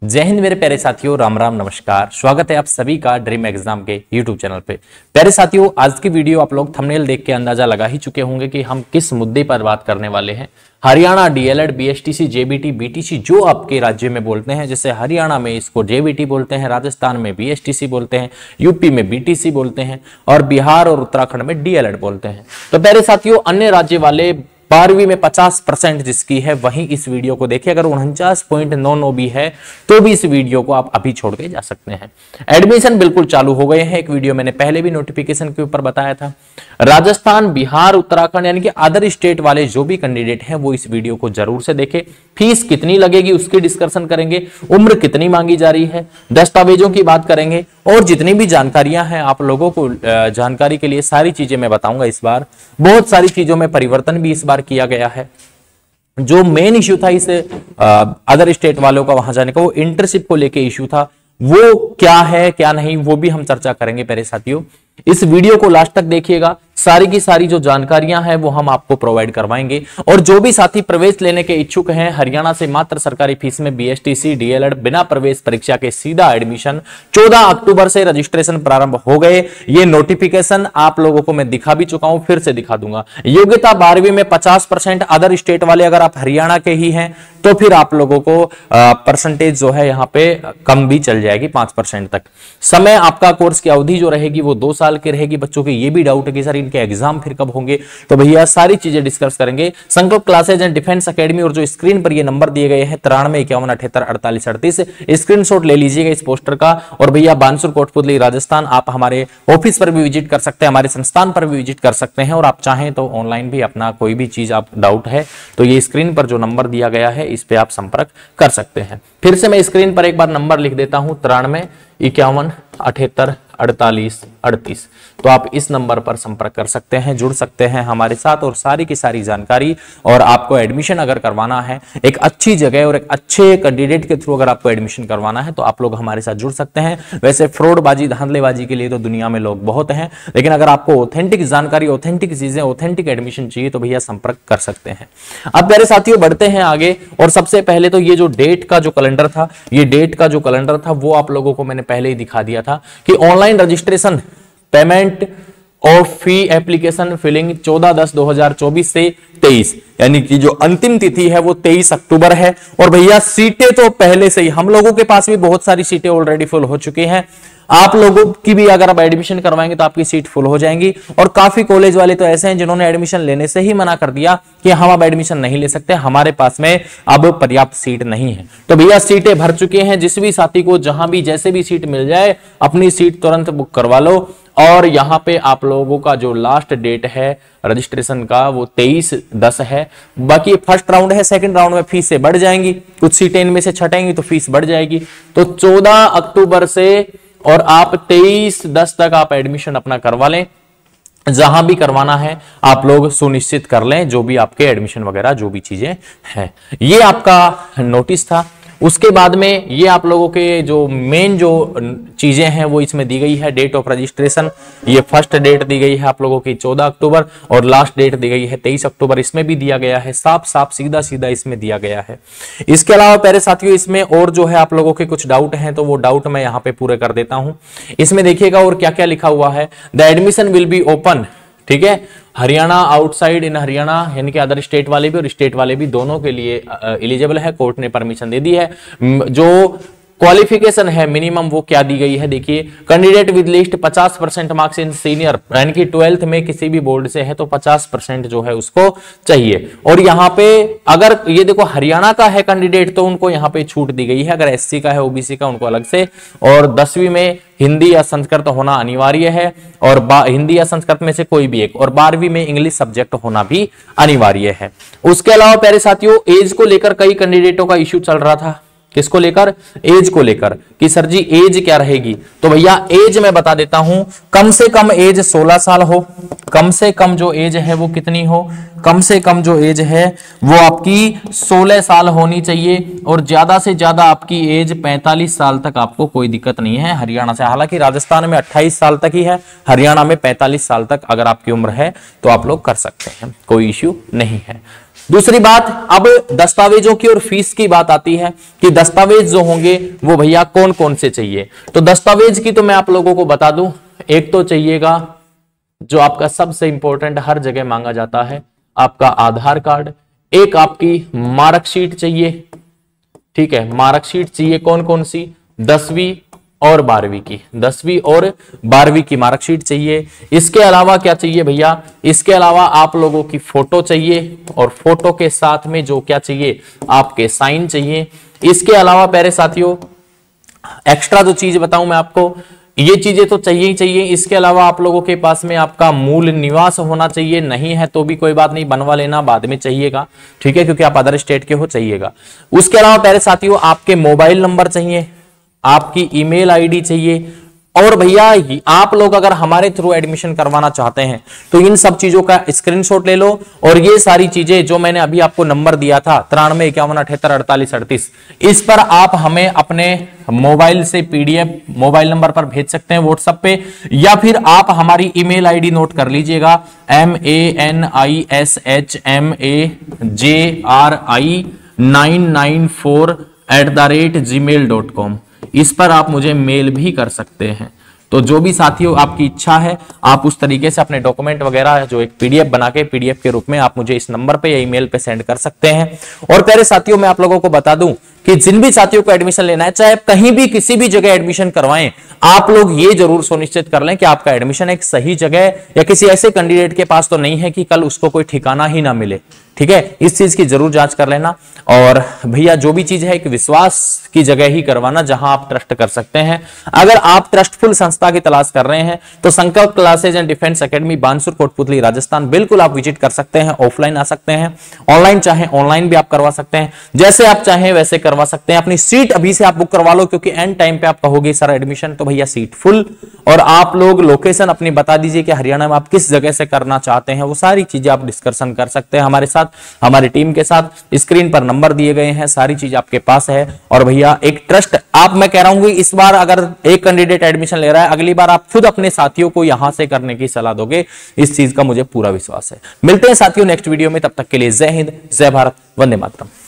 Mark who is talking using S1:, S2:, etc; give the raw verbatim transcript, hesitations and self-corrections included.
S1: जय हिंद मेरे प्यारे साथियों, राम राम नमस्कार। स्वागत है आप सभी का ड्रीम एग्जाम के यूट्यूब चैनल पे। प्यारे साथियों, आज की वीडियो आप लोग थंबनेल देख के अंदाजा लगा ही चुके होंगे कि हम किस मुद्दे पर बात करने वाले हैं। Haryana DElEd, BSTC, JBT, BTC जो आपके राज्य में बोलते हैं, जैसे हरियाणा में इसको जेबीटी बोलते हैं, राजस्थान में बीएसटीसी बोलते हैं, यूपी में बीटीसी बोलते हैं और बिहार और उत्तराखंड में डीएलएड बोलते हैं। तो प्यारे साथियों, अन्य राज्य वाले बारहवीं में पचास परसेंट जिसकी है वही इस वीडियो को देखे। अगर उनचास पॉइंट नौ नौ भी है तो भी इस वीडियो को आप अभी छोड़ के जा सकते हैं। एडमिशन बिल्कुल चालू हो गए हैं। एक वीडियो मैंने पहले भी नोटिफिकेशन के ऊपर बताया था। राजस्थान, बिहार, उत्तराखंड यानी कि अदर स्टेट वाले जो भी कैंडिडेट हैं वो इस वीडियो को जरूर से देखें। फीस कितनी लगेगी उसकी डिस्कशन करेंगे, उम्र कितनी मांगी जा रही है, दस्तावेजों की बात करेंगे और जितनी भी जानकारियां हैं आप लोगों को जानकारी के लिए सारी चीजें मैं बताऊंगा। इस बार बहुत सारी चीजों में परिवर्तन भी इस बार किया गया है। जो मेन इश्यू था इस अदर स्टेट वालों का वहां जाने का, वो इंटर्नशिप को लेके इश्यू था, वो क्या है क्या नहीं वो भी हम चर्चा करेंगे। प्यारे साथियों, इस वीडियो को लास्ट तक देखिएगा। सारी की सारी जो जानकारियां हैं वो हम आपको प्रोवाइड करवाएंगे। और जो भी साथी प्रवेश लेने के इच्छुक हैं, हरियाणा से मात्र सरकारी फीस में बीएसटीसी, डीएलएड बिना प्रवेश परीक्षा के सीधा एडमिशन, चौदह अक्टूबर से रजिस्ट्रेशन प्रारंभ हो गए। ये नोटिफिकेशन आप लोगों को मैं दिखा भी चुका हूं, फिर से दिखा दूंगा। योग्यता बारहवीं में पचास परसेंट, अदर स्टेट वाले अगर आप हरियाणा के ही हैं तो फिर आप लोगों को परसेंटेज जो है यहाँ पे कम भी चल जाएगी, पांच परसेंट तक। समय आपका कोर्स की अवधि जो रहेगी वो दो साल की रहेगी। बच्चों के ये भी डाउट है कि सर इनके एग्जाम फिर कब होंगे, तो भैया सारी चीजें डिस्कस करेंगे। संकल्प क्लासेज एंड डिफेंस एकेडमी, और जो स्क्रीन पर ये नंबर दिए गए हैं तिरानवे इक्यावन अठहत्तर अड़तालीस अड़तीस, स्क्रीनशॉट ले लीजिएगा इस पोस्टर का। और भैया बानसूर, कोटपुतली, राजस्थान, आप हमारे ऑफिस पर भी विजिट कर सकते हैं, हमारे संस्थान पर भी विजिट कर सकते हैं। और आप चाहें तो ऑनलाइन भी अपना कोई भी चीज आप डाउट है तो ये स्क्रीन पर जो नंबर दिया गया है इस पे आप संपर्क कर सकते हैं। फिर से मैं स्क्रीन पर एक बार नंबर लिख देता हूं, तिरानवे इक्यावन अठहत्तर अड़तालीस अड़तीस। तो आप इस नंबर पर संपर्क कर सकते हैं, जुड़ सकते हैं हमारे साथ और सारी की सारी जानकारी। और आपको एडमिशन अगर करवाना है एक अच्छी जगह और एक अच्छे कैंडिडेट के थ्रू अगर आपको एडमिशन करवाना है तो आप लोग हमारे साथ जुड़ सकते हैं। वैसे फ्रॉडबाजी, धांधलेबाजी के लिए तो दुनिया में लोग बहुत हैं, लेकिन अगर आपको ऑथेंटिक जानकारी, ऑथेंटिक चीजें, ऑथेंटिक एडमिशन चाहिए तो भैया संपर्क कर सकते हैं। अब प्यारे साथियों बढ़ते हैं आगे। और सबसे पहले तो ये जो डेट का जो कैलेंडर था, ये डेट का जो कैलेंडर था वो आप लोगों को मैंने पहले ही दिखा दिया था कि ऑनलाइन रजिस्ट्रेशन, पेमेंट और फी एप्लीकेशन फिलिंग चौदह दस दो हजार चौबीस से तेईस, यानी कि जो अंतिम तिथि है वो तेईस अक्टूबर है। और भैया सीटें तो पहले से ही हम लोगों के पास भी बहुत सारी सीटें ऑलरेडी फुल हो चुकी हैं। आप लोगों की भी अगर आप एडमिशन करवाएंगे तो आपकी सीट फुल हो जाएंगी। और काफी कॉलेज वाले तो ऐसे हैं जिन्होंने एडमिशन लेने से ही मना कर दिया कि हम अब एडमिशन नहीं ले सकते, हमारे पास में अब पर्याप्त सीट नहीं है। तो भैया सीटें भर चुके हैं। जिस भी साथी को जहां भी जैसे भी सीट मिल जाए अपनी सीट तुरंत बुक करवा लो। और यहाँ पे आप लोगों का जो लास्ट डेट है रजिस्ट्रेशन का वो तेईस दस है। बाकी फर्स्ट राउंड है, सेकंड राउंड में फीस से बढ़ जाएंगी, कुछ सीटें इनमें से छटेंगी तो फीस बढ़ जाएगी। तो चौदह अक्टूबर से और आप तेईस दस तक आप एडमिशन अपना करवा लें। जहां भी करवाना है आप लोग सुनिश्चित कर लें, जो भी आपके एडमिशन वगैरह जो भी चीजें हैं। ये आपका नोटिस था। उसके बाद में ये आप लोगों के जो मेन जो चीजें हैं वो इसमें दी गई है। डेट ऑफ रजिस्ट्रेशन, ये फर्स्ट डेट दी गई है आप लोगों की चौदह अक्टूबर और लास्ट डेट दी गई है तेईस अक्टूबर। इसमें भी दिया गया है, साफ साफ सीधा सीधा इसमें दिया गया है। इसके अलावा प्यारे साथियों इसमें और जो है आप लोगों के कुछ डाउट हैं तो वो डाउट मैं यहाँ पे पूरे कर देता हूं। इसमें देखिएगा और क्या क्या लिखा हुआ है। The admission will be open, ठीक है, हरियाणा आउटसाइड इन हरियाणा, यानी कि अदर स्टेट वाले भी और स्टेट वाले भी दोनों के लिए एलिजिबल है। कोर्ट ने परमिशन दे दी है। जो क्वालिफिकेशन है मिनिमम वो क्या दी गई है, देखिए, कैंडिडेट विद लिस्ट पचास परसेंट मार्क्स इन सीनियर, यानी कि ट्वेल्थ में किसी भी बोर्ड से है तो पचास परसेंट जो है उसको चाहिए। और यहाँ पे अगर ये देखो हरियाणा का है कैंडिडेट तो उनको यहाँ पे छूट दी गई है। अगर एससी का है, ओबीसी का, उनको अलग से। और दसवीं में हिंदी या संस्कृत होना अनिवार्य है, और हिंदी या संस्कृत में से कोई भी एक। और बारहवीं में इंग्लिश सब्जेक्ट होना भी अनिवार्य है। उसके अलावा प्यारे साथियों एज को लेकर कई कैंडिडेटों का इश्यू चल रहा था। किसको लेकर? एज को लेकर कि सर जी एज क्या रहेगी। तो भैया एज मैं बता देता हूं, कम से कम एज सोलह साल हो। कम से कम जो एज है वो कितनी हो? कम से कम जो एज है वो आपकी सोलह साल होनी चाहिए। और ज्यादा से ज्यादा आपकी एज पैंतालीस साल तक आपको कोई दिक्कत नहीं है हरियाणा से। हालांकि राजस्थान में अट्ठाईस साल तक ही है, हरियाणा में पैंतालीस साल तक अगर आपकी उम्र है तो आप लोग कर सकते हैं, कोई इश्यू नहीं है। दूसरी बात, अब दस्तावेजों की और फीस की बात आती है कि दस्तावेज जो होंगे वो भैया कौन कौन से चाहिए। तो दस्तावेज की तो मैं आप लोगों को बता दूं, एक तो चाहिएगा जो आपका सबसे इंपॉर्टेंट हर जगह मांगा जाता है, आपका आधार कार्ड, एक आपकी मार्कशीट चाहिए, ठीक है, मार्कशीट चाहिए कौन कौन सी, दसवीं और बारहवीं की, दसवीं और बारहवीं की मार्कशीट चाहिए। इसके अलावा क्या चाहिए भैया, इसके अलावा आप लोगों की फोटो चाहिए और फोटो के साथ में जो क्या चाहिए, आपके साइन चाहिए। इसके अलावा प्यारे साथियों एक्स्ट्रा जो चीज बताऊं मैं आपको, ये चीजें तो चाहिए ही चाहिए। इसके अलावा आप लोगों के पास में आपका मूल निवास होना चाहिए, नहीं है तो भी कोई बात नहीं, बनवा लेना, बाद में चाहिएगा, ठीक है, क्योंकि आप अदर स्टेट के हो, चाहिएगा। उसके अलावा प्यारे साथियों आपके मोबाइल नंबर चाहिए, आपकी ईमेल आईडी चाहिए, और भैया आप लोग अगर हमारे थ्रू एडमिशन करवाना चाहते हैं तो इन सब चीजों का स्क्रीनशॉट ले लो, और ये सारी चीजें जो मैंने अभी आपको नंबर दिया था तिरानवे इक्यावन अठहत्तर अड़तालीस अड़तीस, इस पर आप हमें अपने मोबाइल से पीडीएफ मोबाइल नंबर पर भेज सकते हैं व्हाट्सएप पे, या फिर आप हमारी ईमेल आईडी नोट कर लीजिएगा, M A N I S H M A J R I nine nine four eight the rate gmail dot com, इस पर आप मुझे मेल भी कर सकते हैं। तो जो भी साथियों आपकी इच्छा है आप उस तरीके से अपने डॉक्यूमेंट वगैरह जो एक पीडीएफ बना के पीडीएफ के रूप में आप मुझे इस नंबर पे या ईमेल पे सेंड कर सकते हैं। और प्यारे साथियों मैं आप लोगों को बता दूं कि जिन भी साथियों को एडमिशन लेना है, चाहे कहीं भी किसी भी जगह एडमिशन करवाएं, आप लोग ये जरूर सुनिश्चित कर लें कि आपका एडमिशन एक सही जगह या किसी ऐसे कैंडिडेट के पास तो नहीं है कि कल उसको कोई ठिकाना ही ना मिले, ठीक है, इस चीज की जरूर जांच कर लेना। और भैया जो भी चीज है एक विश्वास की जगह ही करवाना जहां आप ट्रस्ट कर सकते हैं। अगर आप ट्रस्टफुल संस्था की तलाश कर रहे हैं तो Sankalp classes and defence academy Bansur Kotputli Rajasthan बिल्कुल आप विजिट कर सकते हैं, ऑफलाइन आ सकते हैं, ऑनलाइन चाहे ऑनलाइन भी आप करवा सकते हैं, जैसे आप चाहें वैसे करवा सकते हैं। अपनी सीट अभी से आप बुक करवा लो, क्योंकि एंड टाइम पे आप कहोगे सर एडमिशन तो भैया सीट फुल, और आप लोग लोकेशन अपनी बता दीजिए कि हरियाणा में आप किस जगह से करना चाहते हैं, वो सारी चीजें आप डिस्कशन कर सकते हैं हमारे साथ, हमारी टीम के साथ। स्क्रीन पर नंबर दिए गए हैं, सारी चीज आपके पास है। और भैया एक ट्रस्ट आप, मैं कह रहा हूं कि इस बार अगर एक कैंडिडेट एडमिशन ले रहा है, अगली बार आप खुद अपने साथियों को यहां से करने की सलाह दोगे, इस चीज का मुझे पूरा विश्वास है। मिलते हैं साथियों नेक्स्ट वीडियो में, तब तक के लिए जय हिंद, जय भारत, वंदे मातरम।